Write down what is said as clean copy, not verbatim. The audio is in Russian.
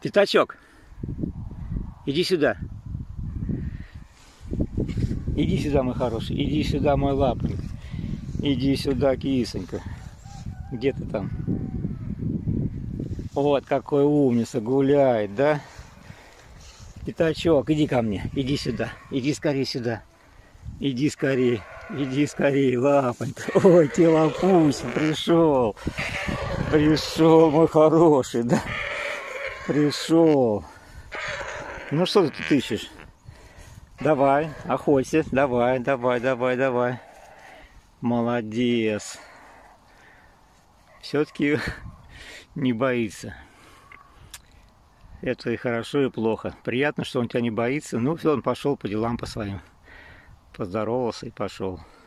Пятачок, иди сюда. Иди сюда, мой хороший. Иди сюда, мой лапник. Иди сюда, кисонька. Где ты там? Вот какой умница гуляет, да? Пятачок, иди ко мне. Иди сюда. Иди скорее сюда. Иди скорее. Иди скорее, лапонька. Ой, ты лапуся, пришел. Пришел, мой хороший, да? Пришел. Ну что ты тут ищешь? Давай, охоться. Давай, давай, давай, давай. Молодец. Все-таки не боится. Это и хорошо, и плохо. Приятно, что он тебя не боится. Ну, все, он пошел по делам по своим. Поздоровался и пошел.